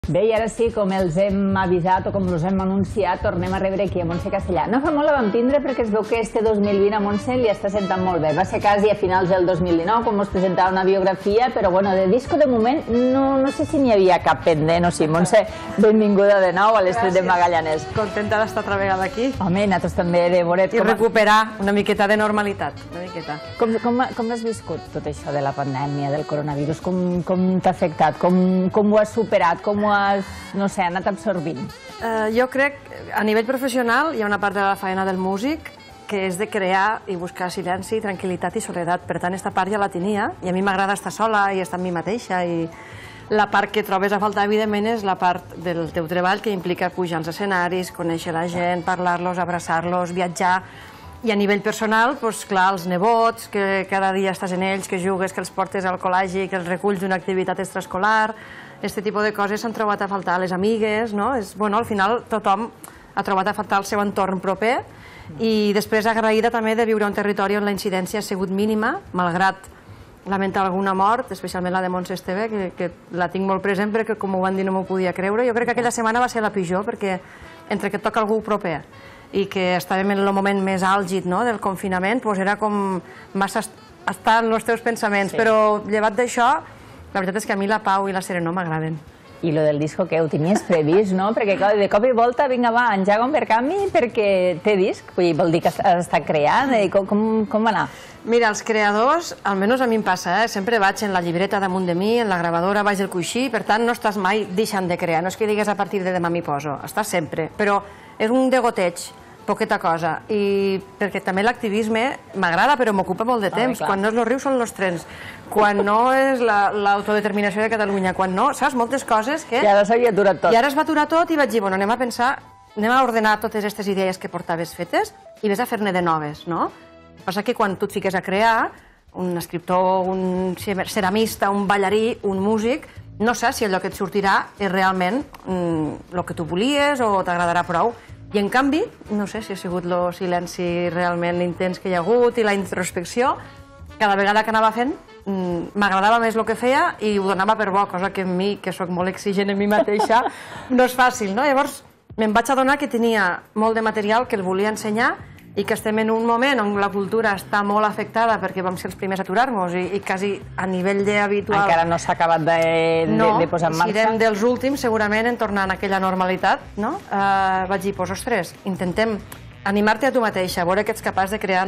Bé, i ara sí, com els hem avisat o com els hem anunciat, tornem a rebre aquí a Montse Castellà. No fa molt la vam tindre perquè es veu que este 2020 a Montse li està sentant molt bé. Va ser quasi a finals del 2019, quan ens presentava una biografia, però bueno, de disco de moment no sé si n'hi havia cap pendent o sí. Montse, benvinguda de nou a l'Estret de Magallanès. Contenta d'estar altra vegada aquí. Home, nosaltres també de veure't. I recuperar una miqueta de normalitat, una miqueta. Com has viscut tot això de la pandèmia, del coronavirus? Com t'ha afectat? Com ho has superat? Com ho has, no sé, anat absorbint? Jo crec, a nivell professional, hi ha una part de la feina del músic que és de crear i buscar silenci, tranquil·litat i soledat. Per tant, aquesta part ja la tenia, i a mi m'agrada estar sola i estar amb mi mateixa. I la part que trobes a faltar, evidentment, és la part del teu treball, que implica pujar als escenaris, conèixer la gent, parlar-los, abraçar-los, viatjar. I a nivell personal, doncs clar, els nebots, que cada dia estàs en ells, que jugues, que els portes al col·legi, que els reculls d'una activitat extraescolar. Aquest tipus de coses s'han trobat a faltar, les amigues, no? Bueno, al final tothom ha trobat a faltar el seu entorn proper, i després agraïda també de viure a un territori on la incidència ha sigut mínima, malgrat lamentar alguna mort, especialment la de Montse Esteve, que la tinc molt present perquè, com ho van dir, no m'ho podia creure. Jo crec que aquella setmana va ser la pitjor, perquè entre que et toca algú proper i que estàvem en el moment més àlgid del confinament, era com massa estar en els teus pensaments. Però llevat d'això, la veritat és que a mi la pau i la serenor m'agraden. I lo del disco, que ho tenies previst, no? Perquè de cop i volta, vinga, va, engega un Verkami perquè té disc. Vol dir que has estat creant? Com va anar? Mira, els creadors, almenys a mi em passa, sempre vaig en la llibreta damunt de mi, en la gravadora baix del coixí, per tant no estàs mai deixant de crear. No és que digues a partir de demà m'hi poso, estàs sempre. Però és un degoteig, poqueta cosa, i perquè també l'activisme m'agrada, però m'ocupa molt de temps. Quan no és els rius són els trens, quan no és l'autodeterminació de Catalunya, quan no, saps, moltes coses que... I ara s'havia aturat tot. I ara es va aturar tot i vaig dir, bueno, anem a pensar, anem a ordenar totes aquestes idees que portaves fetes i vés a fer-ne de noves, no? El que passa que quan tu et fiques a crear, un escriptor, un ceramista, un ballarí, un músic, no saps si allò que et sortirà és realment el que tu volies o t'agradarà prou. I en canvi, no sé si ha sigut el silenci realment intens que hi ha hagut i la introspecció, cada vegada que anava fent m'agradava més el que feia i ho donava per bo, cosa que en mi, que sóc molt exigent en mi mateixa, no és fàcil, no? Llavors me'n vaig adonar que tenia molt de material que el volia ensenyar i que estem en un moment on la cultura està molt afectada perquè vam ser els primers a aturar-nos i quasi a nivell d'habitual... Encara no s'ha acabat de posar en marxa? No, serem dels últims segurament en tornar a aquella normalitat, no? Vaig dir, doncs, ostres, intentem animar-te a tu mateixa, veure que ets capaç de crear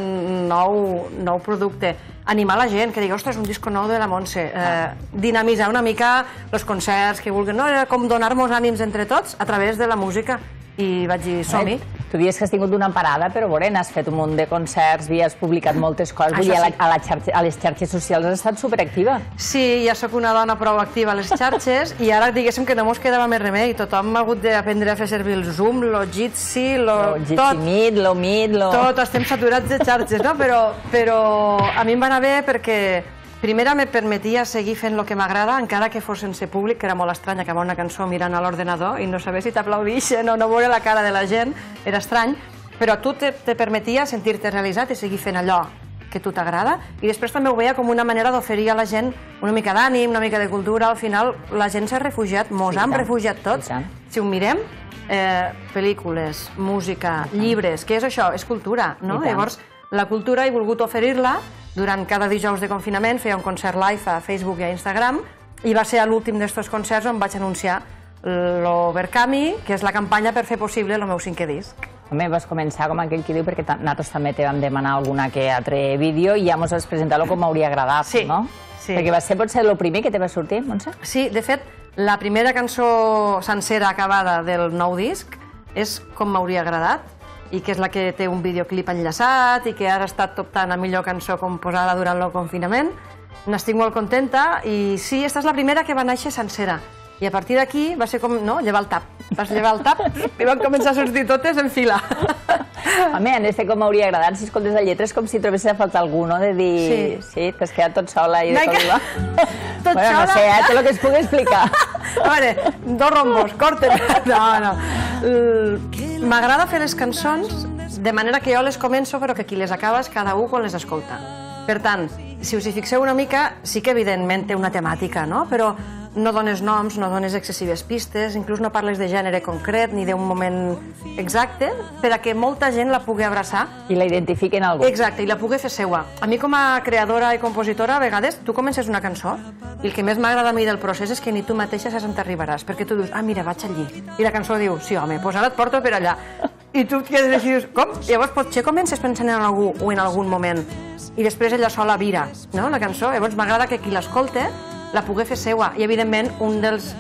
nou producte, animar la gent, que digui, ostres, un disco nou de la Montse, dinamitzar una mica els concerts que vulguin, no? Era com donar-nos ànims entre tots a través de la música. I vaig dir, som-hi. Tu dius que has tingut una parada, però has fet un munt de concerts i has publicat moltes coses. Vull dir, a les xarxes socials has estat superactiva. Sí, ja sóc una dona prou activa a les xarxes i ara diguéssim que no mos quedava més remei. Tothom ha hagut d'aprendre a fer servir el Zoom, el Jitsi, tot. Meet, tot, estem saturats de xarxes, no? Però a mi em va anar bé perquè primera, me permetia seguir fent el que m'agrada, encara que fos sense públic, que era molt estrany acabar una cançó mirant a l'ordenador i no saber si t'aplaudixen o no veure la cara de la gent, era estrany, però a tu te permetia sentir-te realitzat i seguir fent allò que a tu t'agrada, i després també ho veia com una manera d'oferir a la gent una mica d'ànim, una mica de cultura. Al final la gent s'ha refugiat, mos hem refugiat tots. Si ho mirem, pel·lícules, música, llibres, què és això? És cultura, no? Llavors, la cultura he volgut oferir-la. Durant cada dijous de confinament feia un concert live a Facebook i a Instagram i va ser a l'últim d'aquests concerts on vaig anunciar l'Overkami, que és la campanya per fer possible el meu 5è disc. Home, vas començar com aquell que diu, perquè nosaltres també te vam demanar alguna que altre vídeo i ja mos has presentat com m'hauria agradat, no? Sí. Perquè va ser potser el primer que te va sortir, Montse? Sí, de fet, la primera cançó sencera acabada del nou disc és com m'hauria agradat, i que és la que té un videoclip enllaçat i que ara ha estat optant a millor cançó composada durant el confinament. N'estic molt contenta i sí, aquesta és la primera que va néixer sencera. I a partir d'aquí va ser com, no, llevar el tap. Vas llevar el tap i van començar a sortir totes en fila. Home, en este com m'hauria agradat, si escoltes la lletra és com si trobessis a faltar algú, no? De dir, sí, t'has quedat tot sola i de cop va. Tot sola? No sé, tot el que es pugui explicar. A veure, 2 rombos, corten. No. M'agrada fer les cançons de manera que jo les començo però que qui les acaba és cada un quan les escolta. Per tant, si us hi fixeu una mica, sí que evidentment té una temàtica, no? Però no dones noms, no dones excessives pistes, inclús no parles de gènere concret ni d'un moment exacte, per a que molta gent la pugui abraçar. I la identifiqui en algú. Exacte, i la pugui fer seua. A mi, com a creadora i compositora, a vegades tu comences una cançó i el que més m'agrada a mi del procés és que ni tu mateixa saps on t'arribaràs, perquè tu dius, mira, vaig allí. I la cançó diu, sí, home, doncs ara et porto per allà. I tu et quedes així i dius, com? Llavors potser comences pensant en algú o en algun moment i després ella sola vira, no?, la cançó. Llavors m'agrada que qui l'escolta la pugui fer seua. I, evidentment, un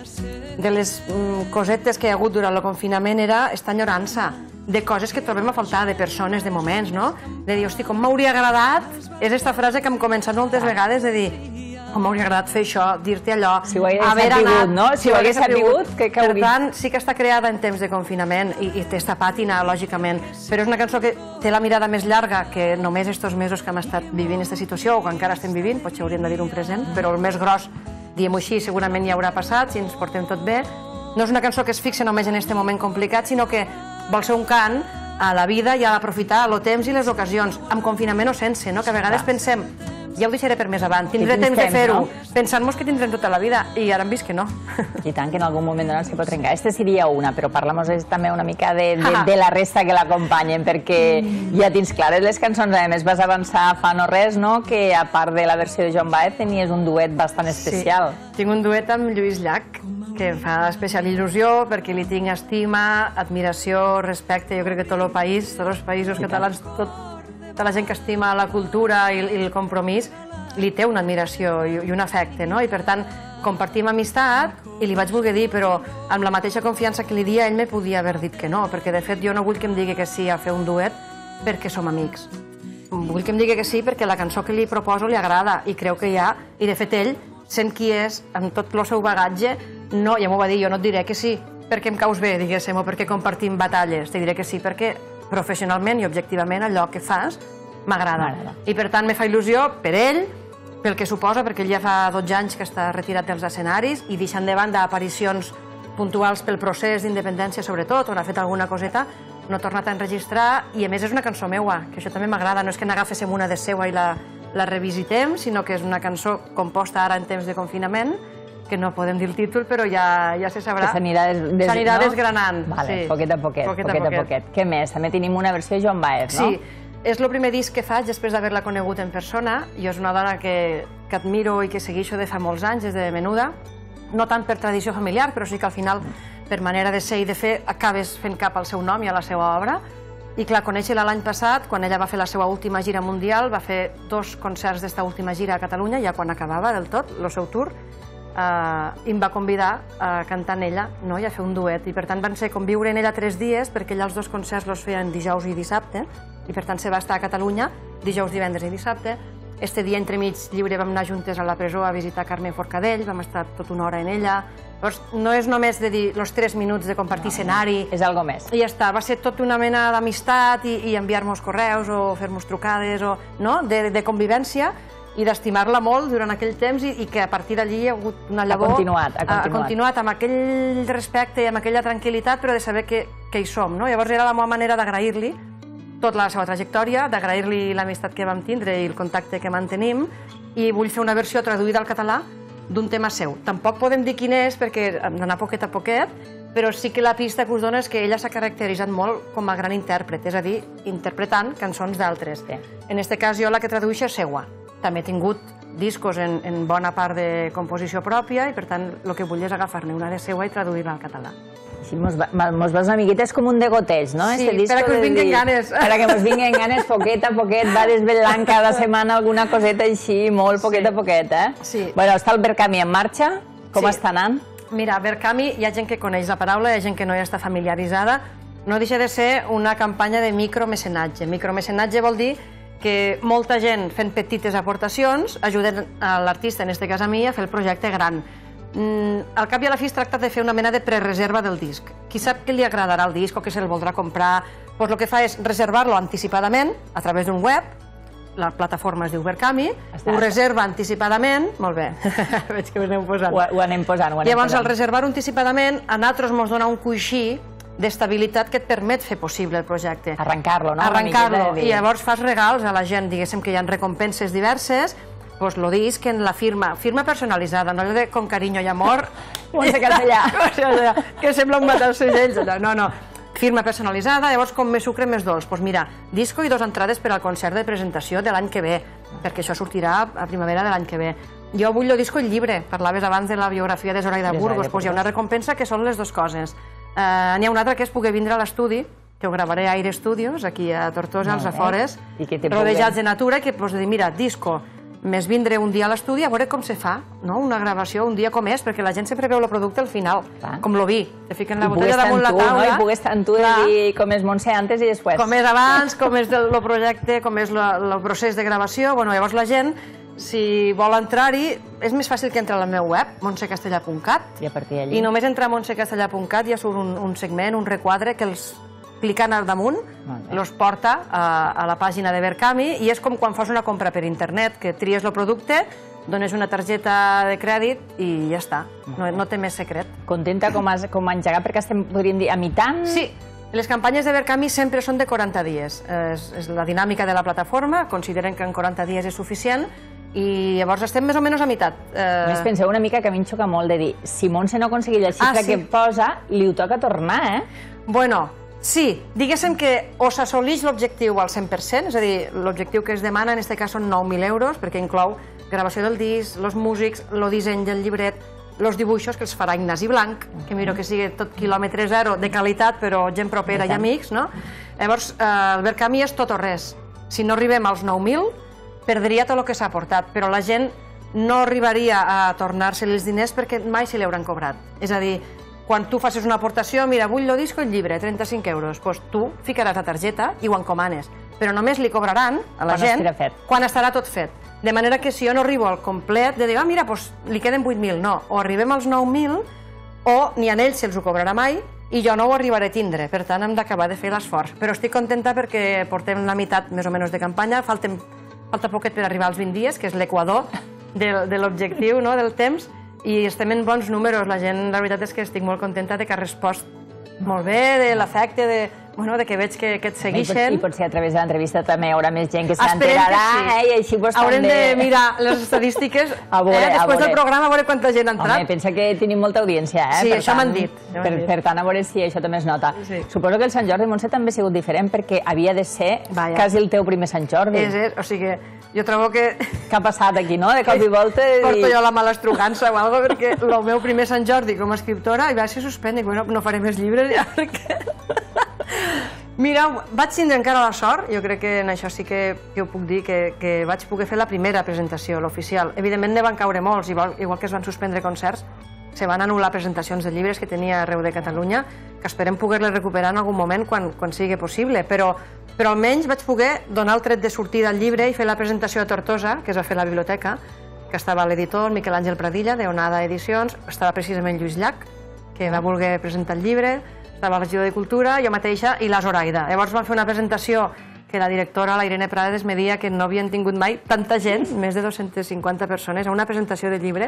de les cosetes que hi ha hagut durant el confinament era esta enyorança de coses que trobem a faltar, de persones, de moments, no? De dir, hosti, com m'hauria agradat, és esta frase que hem començat moltes vegades, de dir, com m'hauria agradat fer això, dir-te allò, si ho hagués sabut, no? Si ho hagués sabut, que per tant, sí que està creada en temps de confinament i té esta pàtina, lògicament, però és una cançó que té la mirada més llarga que només estos mesos que hem estat vivint aquesta situació o que encara estem vivint, potser hauríem de dir un present, però el més gros, diguem-ho així, segurament ja haurà passat, si ens portem tot bé. No és una cançó que es fixa només en aquest moment complicat, sinó que vol ser un cant a la vida i a aprofitar el temps i les ocasions, amb confinament o sense, no? Que a vegades pensem, ja ho deixaré per més avant, tindré temps de fer-ho, pensant-nos que tindrem tota la vida, i ara hem vist que no. I tant, que en algun moment donat s'hi pot trencar. Aquesta seria una, però parlem també una mica de la resta que l'acompanyen, perquè ja tens clares les cançons. A més, vas avançar fa no res, no?, que a part de la versió de Joan Baez tenies un duet bastant especial. Sí, tinc un duet amb Lluís Llach, que em fa especial il·lusió, perquè li tinc estima, admiració, respecte. Jo crec que tot el país, tots els països catalans, tota la gent que estima la cultura i el compromís, li té una admiració i un afecte, no? I per tant, compartim amistat i li vaig voler dir, però amb la mateixa confiança que li dia, ell me podia haver dit que no, perquè de fet jo no vull que em digui que sí a fer un duet perquè som amics. Vull que em digui que sí perquè la cançó que li proposo li agrada i creu que hi ha, i de fet ell, sent qui és, amb tot el seu bagatge, no, ja m'ho va dir, jo no et diré que sí perquè em caus bé, diguéssim, o perquè compartim batalles, te diré que sí perquè professionalment i objectivament allò que fas m'agrada. I per tant me fa il·lusió per ell, pel que suposa, perquè ell ja fa 12 anys que està retirat dels escenaris i deixant de banda aparicions puntuals pel procés d'independència sobretot, on ha fet alguna coseta, no ha tornat a enregistrar i a més és una cançó meua, que això també m'agrada, no és que n'agaféssim una de seua i la revisitem, sinó que és una cançó composta ara en temps de confinament, que no podem dir el títol, però ja se sabrà. Que s'anirà desgranant. Vale, poquet a poquet. Què més? També tenim una versió de Joan Baez, no? Sí, és el primer disc que faig després d'haver-la conegut en persona. Jo és una dona que admiro i que segueixo de fa molts anys, des de menuda. No tant per tradició familiar, però sí que al final, per manera de ser i de fer, acabes fent cap al seu nom i a la seva obra. I clar, conèixer-la l'any passat, quan ella va fer la seva última gira mundial, va fer 2 concerts d'esta última gira a Catalunya, ja quan acabava del tot el seu tour, i em va convidar a cantar en ella i a fer un duet, i per tant van ser conviure en ella 3 dies, perquè ella els 2 concerts els feien dijous i dissabte, i per tant se va estar a Catalunya dijous, divendres i dissabte. Este dia entremig lliure vam anar juntes a la presó a visitar Carmen Forcadell, vam estar tota una hora en ella. Llavors no és només de dir els 3 minuts de compartir escenari, és algo més. I ja està, va ser tota una mena d'amistat i enviar-nos correus o fer-nos trucades de convivència i d'estimar-la molt durant aquell temps i que a partir d'allí hi ha hagut una llavor... Ha continuat amb aquell respecte i amb aquella tranquil·litat, però de saber que hi som. Llavors era la meva manera d'agrair-li tota la seva trajectòria, d'agrair-li l'amistat que vam tindre i el contacte que mantenim, i vull fer una versió traduïda al català d'un tema seu. Tampoc podem dir quin és, perquè hem d'anar poquet a poquet, però sí que la pista que us dono és que ella s'ha caracteritzat molt com a gran intèrpret, és a dir, interpretant cançons d'altres. En aquest cas jo la que tradueixo és seua. També he tingut discos en bona part de composició pròpia i per tant el que vull és agafar-ne una de seua i traduir-la al català. Sí, mos vas una miqueta, és com un degoteig, no? Sí, per a que us vinguen ganes. Per a que us vinguen ganes, poquet a poquet, va desvetllant cada setmana alguna coseta així, molt poquet a poquet, eh? Sí. Bueno, està el Verkami en marxa, com està anant? Mira, Verkami, hi ha gent que coneix la paraula, hi ha gent que no hi està familiaritzada, no deixa de ser una campanya de micromecenatge. Micromecenatge vol dir que molta gent fent petites aportacions ajuden a l'artista, en aquest cas a mi, a fer el projecte gran. Al cap i a la fi es tracta de fer una mena de prereserva del disc. Qui sap que li agradarà el disc o que se'l voldrà comprar, doncs el que fa és reservar-lo anticipadament a través d'un web, la plataforma es diu Verkami, ho reserva anticipadament, molt bé, veig que ho anem posant. Ho anem posant. Llavors, al reservar-ho anticipadament, a nosaltres ens dona un coixí d'estabilitat que et permet fer possible el projecte. Arrencar-lo, no? Arrencar-lo, i llavors fas regals a la gent, diguéssim que hi ha recompenses diverses, pues lo disc en la firma personalitzada, no de con carinyo i amor. Montse Castellà. Que sembla un matar-ocells. No. Firma personalitzada, llavors com més sucre, més dolç. Doncs mira, disco i 2 entrades per al concert de presentació de l'any que ve, perquè això sortirà a primavera de l'any que ve. Jo vull el disco i el llibre. Parlaves abans de la biografia de Zoraida Burgos, doncs hi ha una recompensa que són les dues coses. N'hi ha una altra que és poder vindre a l'estudi, que ho gravaré a Aire Studios, aquí a Tortosa, als afores, rodejats de natura, que pots dir, mira, disco, més vindre un dia a l'estudi a veure com se fa, una gravació un dia com és, perquè la gent sempre veu el producte al final, com lo vi, te fiquen la botella damunt la taula. I pugues estar tu de dir com és Montse antes i després. Com és abans, com és el projecte, com és el procés de gravació. Llavors la gent, si vol entrar-hi, és més fàcil que entri a la meva web, montsecastellà.cat, i només entrar a montsecastellà.cat ja surt un segment, un requadre que els clicant al damunt, els porta a la pàgina de Verkami i és com quan fas una compra per internet, que tries el producte, dones una targeta de crèdit i ja està, no té més secret. Contenta com a engegat, perquè estem, podríem dir, a mitant? Sí, les campanyes de Verkami sempre són de 40 dies. És la dinàmica de la plataforma, consideren que en 40 dies és suficient i llavors estem més o menys a meitat. Més penseu una mica que a mi em xoca molt de dir, si Montse no aconsegueix la xifra que posa, li ho toca tornar, Bueno, sí, diguéssim que o s'assoleix l'objectiu al 100%, és a dir, l'objectiu que es demana en aquest cas són 9.000 euros, perquè inclou gravació del disc, els músics, el disseny del llibret, els dibuixos que els farà Ignasi Blanc, que miro que sigui tot quilòmetre zero, de qualitat, però gent propera i amics, no? Llavors, el Verkami és tot o res. Si no arribem als 9.000, perdria tot el que s'ha aportat, però la gent no arribaria a tornar-se els diners perquè mai se li hauran cobrat. És a dir, quan tu facis una aportació, mira, vull el disco i el llibre, 35 euros, doncs tu ficaràs la targeta i ho encomanes, però només li cobraran a la gent quan estarà tot fet. De manera que si jo no arribo al complet, de dir, mira, doncs li queden 8.000, no, o arribem als 9.000 o ni a ells se'ls ho cobrarà mai i jo no ho arribaré a tindre, per tant hem d'acabar de fer l'esforç. Però estic contenta perquè portem la meitat més o menys de campanya, falta poquet per arribar als 20 dies, que és l'equador de l'objectiu, del temps, i estem en bons números. La gent, la veritat és que estic molt contenta de que ha respost molt bé, de l'afecte, de que veig que et segueixen. I potser a través de l'entrevista també hi haurà més gent que s'enterarà i així doncs també... Haurem de mirar les estadístiques després del programa, a veure quanta gent ha entrat. Home, pensa que tenim molta audiència, Sí, això m'han dit. Per tant, a veure si això també es nota. Suposo que el Sant Jordi, Montse, també ha sigut diferent perquè havia de ser quasi el teu primer Sant Jordi. O sigui, jo trobo que... Què ha passat aquí, no? De cop i volta... Porto jo la mala estrugança o alguna cosa, perquè el meu primer Sant Jordi com a escriptora i va ser suspèn, dic, bueno, no faré més llibres ja, perquè... Mira, vaig tindre encara la sort, jo crec que en això sí que ho puc dir, que vaig poder fer la primera presentació, l'oficial. Evidentment ne van caure molts, igual que es van suspendre concerts, se van anul·lar presentacions de llibres que tenia arreu de Catalunya, que esperem poder-les recuperar en algun moment quan sigui possible, però almenys vaig poder donar el tret de sortida al llibre i fer la presentació a Tortosa, que es va fer a la biblioteca, que estava l'editor Miquel Àngel Pradilla, d'Onada Edicions, estava precisament Lluís Llach, que va voler presentar el llibre, estava la regidora de Cultura, jo mateixa i la Zoraida. Llavors vam fer una presentació que la directora, la Irene Prades, me deia que no havien tingut mai tanta gent, més de 250 persones, a una presentació de llibre,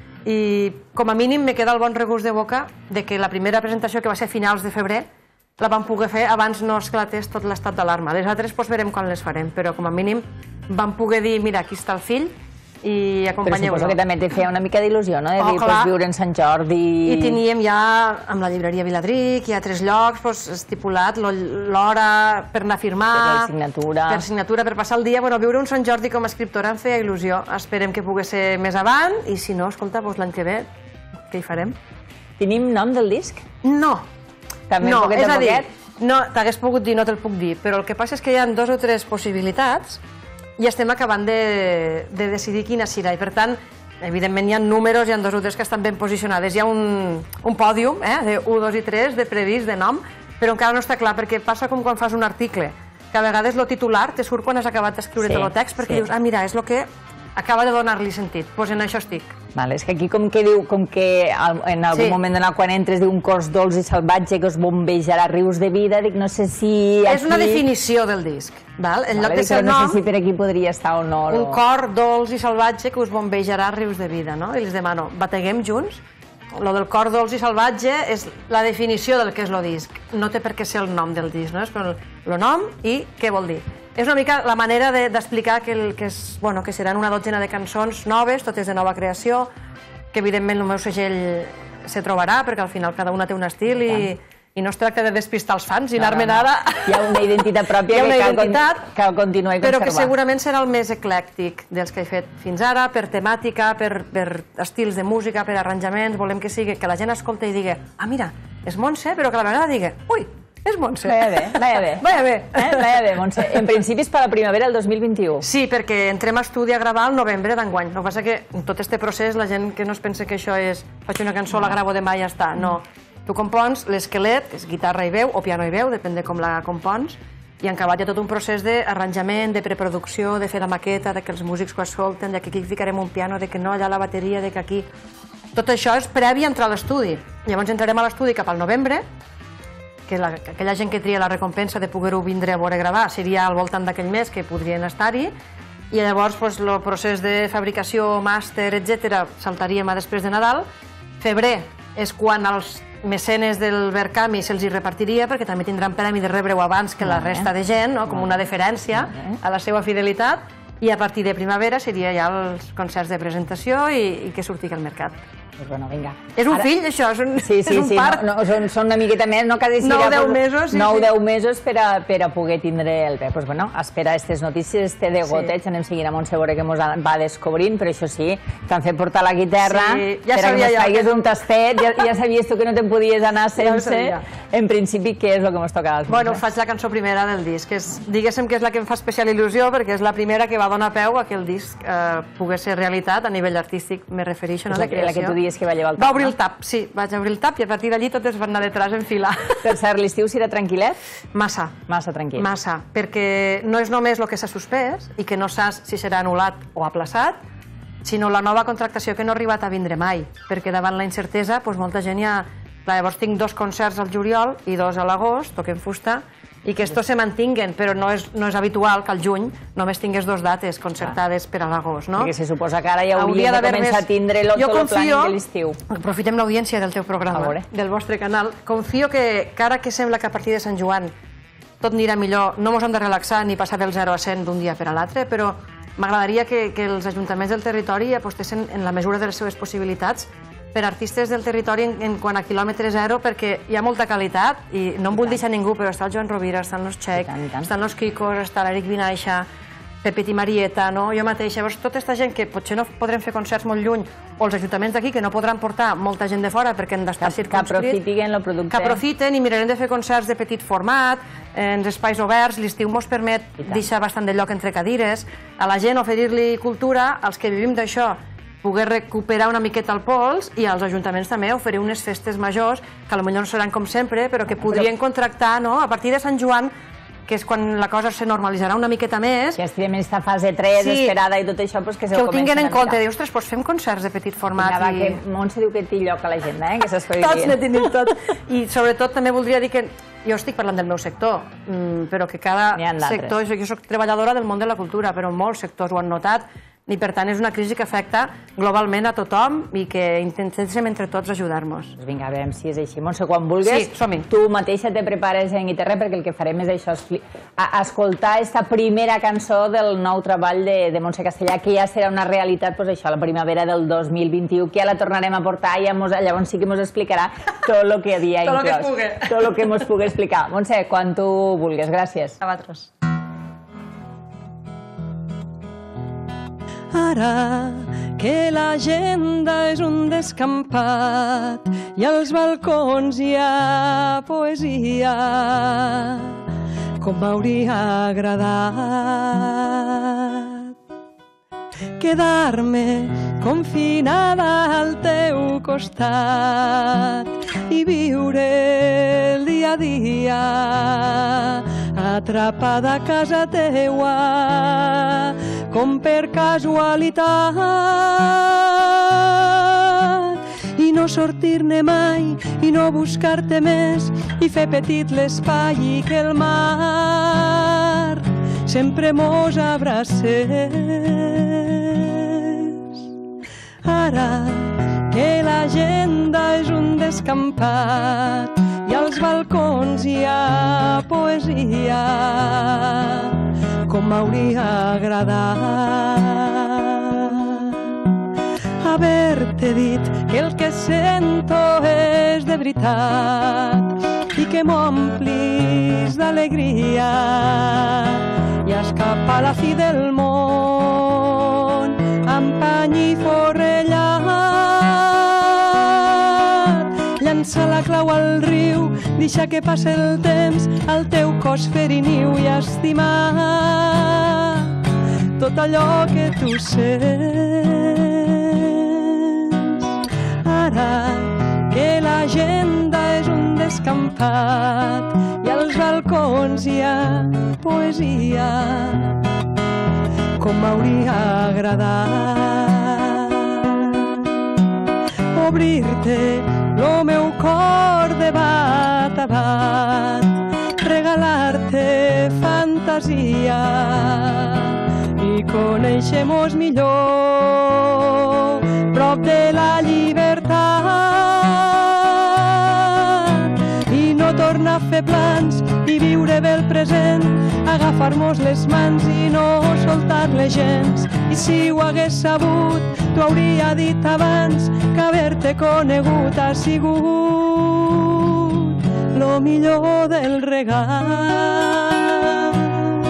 i com a mínim me queda el bon regust de boca de que la primera presentació, que va ser a finals de febrer, la vam poder fer abans no esclatés tot l'estat d'alarma. Les altres doncs verem quan les farem, però com a mínim vam poder dir, mira, aquí està el fill, i acompanyeu-lo. Però suposo que també te feia una mica d'il·lusió, no? De dir, pots viure en Sant Jordi... I teníem ja, amb la llibreria Viladric, hi ha 3 llocs estipulat, l'hora per anar a firmar... Per signatura... Per signatura, per passar el dia. Bueno, viure un Sant Jordi com a escriptora em feia il·lusió. Esperem que pugui ser més avant, i si no, escolta, l'any que ve, què hi farem? Tenim nom del disc? No. També un poquet a poquet? No, t'hagués pogut dir, no te'l puc dir, però el que passa és que hi ha 2 o 3 possibilitats i estem acabant de decidir quina serà. I per tant, evidentment hi ha números, hi ha 2 o 3 que estan ben posicionades. Hi ha un pòdium de 1, 2 i 3 de previst, de nom, però encara no està clar, perquè passa com quan fas un article, que a vegades el titular te surt quan has acabat d'escriure tot el text, perquè dius, mira, és el que acaba de donar-li sentit. Doncs en això estic. És que aquí com que diu, com que en algun moment donat quan entres diu un cos dolç i salvatge que us bombejarà rius de vida, dic, no sé si aquí... És una definició del disc, en lloc de ser el nom... No sé si per aquí podria estar o no. Un cor dolç i salvatge que us bombejarà rius de vida, no? I els demano, bateguem junts? Lo del cor dolç i salvatge és la definició del que és el disc. No té per què ser el nom del disc, no? És el nom i què vol dir. És una mica la manera d'explicar que seran una dotzena de cançons noves, totes de nova creació, que evidentment el meu segell se trobarà, perquè al final cada una té un estil i no es tracta de despistar els fans i anar-me'n ara... Hi ha una identitat pròpia que cal continuar i conservar. Però que segurament serà el més eclèctic dels que he fet fins ara, per temàtica, per estils de música, per arranjaments. Volem que sigui que la gent escolta i digui mira, és Montse, però que a la vegada digui ui, és Montse. Vaya bé, Montse. En principi és per la primavera del 2021. Sí, perquè entrem a estudi a gravar el novembre d'enguany. El que passa que en tot aquest procés la gent que no es pensa que això és faig una cançó, la gravo demà i ja està. No. Tu compons l'esquelet, que és guitarra i veu, o piano i veu, depèn de com la compons, i en acabat hi ha tot un procés d'arranjament, de preproducció, de fer la maqueta, que els músics ho escolten, que aquí ficarem un piano, que no, allà la bateria, que aquí... Tot això és previ a entrar a l'estudi. Llavors entrarem a l'estudi cap al novembre, que aquella gent que tria la recompensa de poder-ho vindre a veure gravar seria al voltant d'aquell mes que podrien estar-hi, i llavors el procés de fabricació, màster, etc. saltaríem a després de Nadal. Febrer és quan els mecenes del Verkami se'ls hi repartiria, perquè també tindran premi de rebre-ho abans que la resta de gent, com una deferència a la seva fidelitat, i a partir de primavera seria ja els concerts de presentació i que surti al mercat. Doncs bueno, vinga. És un fill, això, és un part. Són una miqueta més, no? 9 o 10 mesos. 9 o 10 mesos per a poder tindre el bé. Doncs bueno, espera aquestes notícies, de goteig, anem seguint a Montse Bora que ens va descobrint, però això sí, t'han fet portar la guitarra per a que ens faigues un tastet, ja sabies tu que no te'n podies anar sense, en principi, què és el que ens toca? Bueno, faig la cançó primera del disc, diguéssim que és la que em fa especial il·lusió, perquè és la primera que va donar peu a que el disc pogués ser realitat a nivell artístic, me refereixo, no de creació. Que va llevar el tap. Va obrir el tap, sí, vaig obrir el tap i a partir d'allí totes van anar detrás en fila. Per cert, l'estiu serà tranquil·let? Massa. Massa tranquil. Massa, perquè no és només el que s'ha suspès i que no saps si serà anul·lat o aplaçat, sinó la nova contractació que no ha arribat a vindre mai, perquè davant la incertesa molta gent ja... Llavors tinc 2 concerts al juliol i 2 a l'agost, toquem fusta, i que estos se mantinguen, però no és habitual que al juny només tingués 2 dates concertades per a l'agost, no? Perquè se suposa que ara ja hauria de començar a tindre tot el planning de l'estiu. Aprofitem l'audiència del teu programa, del vostre canal. Confio que ara que sembla que a partir de Sant Joan tot anirà millor, no ens hem de relaxar ni passar del 0 a 100 d'un dia per a l'altre, però m'agradaria que els ajuntaments del territori apostessin en la mesura de les seves possibilitats per artistes del territori en quant a quilòmetre zero, perquè hi ha molta qualitat i no em vull deixar ningú, però està el Joan Rovira, estan els Txec, estan els Kikos, està l'Eric Vinaixa, Pepet i Marieta, jo mateixa. Llavors, tota aquesta gent que potser no podrem fer concerts molt lluny, o els ajuntaments d'aquí que no podran portar molta gent de fora perquè han d'estar circumscrits, que aprofiten i mirarem de fer concerts de petit format, en espais oberts, l'estiu ens permet deixar bastant de lloc entre cadires, a la gent oferir-li cultura, als que vivim d'això, poder recuperar una miqueta el pols i als ajuntaments també oferir unes festes majors que potser no seran com sempre, però que podrien contractar a partir de Sant Joan, que és quan la cosa se normalitzarà una miqueta més. Que estirem aquesta fase 3, esperada i tot això, que ho tinguin en compte. Dius, ostres, fem concerts de petit format. Montse diu que té lloc a l'agenda, que s'espavilien. Tots ne tenim tot. I sobretot també voldria dir que jo estic parlant del meu sector, però que cada sector... Jo soc treballadora del món de la cultura, però molts sectors ho han notat, i per tant és una crisi que afecta globalment a tothom i que intentem entre tots ajudar-nos. Vinga, a veure si és així. Montse, quan vulguis, tu mateixa te prepares en guitarra, perquè el que farem és això, escoltar aquesta primera cançó del nou treball de Montse Castellà, que ja serà una realitat, això, la primavera del 2021, que ja la tornarem a portar i llavors sí que ens explicarà tot el que havia inclòs. Tot el que ens pugui explicar. Montse, quan tu vulguis. Gràcies. A vosaltres. Ara que l'agenda és un descampat i als balcons hi ha poesia, com m'hauria agradat quedar-me confinada al teu costat i viure el dia a dia atrapada a casa teua com per casualitat i no sortir-ne mai i no buscar-te més i fer petit l'espai i que el mar sempre mos abracés. Ara que l'agenda és un descampat i als balcons hi ha poesia, com m'hauria agradat haver-te dit que el que sento és de veritat i que m'omplis d'alegria i escapa a la fi del món amb pany i forrellat. Llança la clau al riu, deixa que passe el temps, al teu cos fer-hi niu i estimar tot allò que tu sents. Ara que l'agenda és un descampat i als balcons hi ha poesia, com m'hauria agradat obrir-te lo meu cor de bat a bat, regalar-te fantasia i conèixer-nos millor prop de la llibertat i no tornar a fer plans i viure bé el present, agafar-nos les mans i no soltar-les gens. I si ho hagués sabut, t'ho hauria dit abans, que haver-te conegut ha sigut lo millor del regals.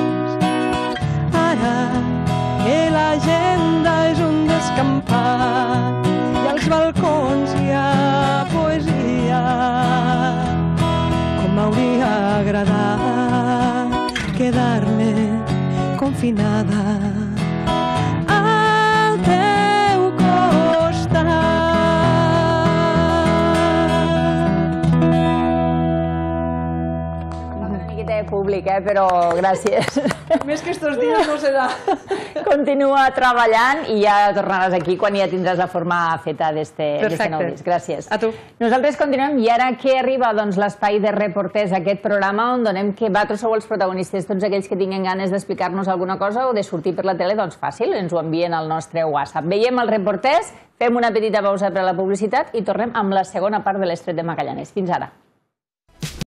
Ara que l'agenda és un descampat i als balcons hi ha poesia, com m'hauria agradat quedar-me confinada al teu costat. Una miqueta de públic, però gràcies. Més que estos dies no serà. Continua treballant i ja tornaràs aquí quan ja tindràs la forma feta d'este nou disc. Gràcies. A tu. Nosaltres continuem i ara que arriba l'espai de reporters, aquest programa on donem que vosaltres sou els protagonistes, tots aquells que tinguin ganes d'explicar-nos alguna cosa o de sortir per la tele, doncs fàcil, ens ho envien al nostre WhatsApp. Veiem els reporters, fem una petita pausa per a la publicitat i tornem amb la segona part de l'Estret de Magallanes. Fins ara.